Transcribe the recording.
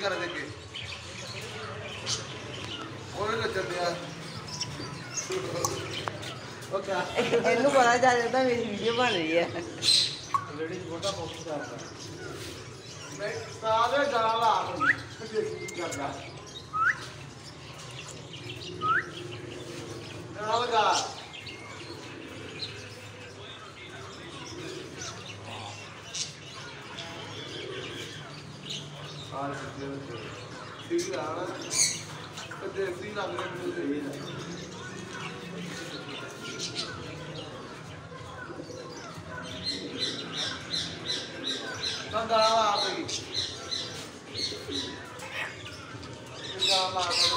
ਕਰ ਦੇਗੇ ਉਹ ਨੱਚਦੇ ਆ ਇਹਨੂੰ ਪਤਾ ਚੱਲ ਜਾਂਦਾ ਮੇਰੀ ਵੀਡੀਓ ਬਣ ਰਹੀ ਹੈ ਲੇਡੀ ਛੋਟਾ ਫੋਕਸ ਕਰਦਾ ਮੈਂ ਸਾਰੇ ਗਾਲਾਂ ਲਾ ਕੇ ਕੀ ਕਰਦਾ ਗਾਲਾਂ ਗਾ ਆਹ ਠੀਕ ਆ ਨਾ ਤੇ ਦੇਸੀ ਲੱਗ ਰਿਹਾ ਮੈਨੂੰ ਸਹੀ ਹੈ ਗਾਲਾਂ ਆ ਗਈ ਗਾਲਾਂ ਆ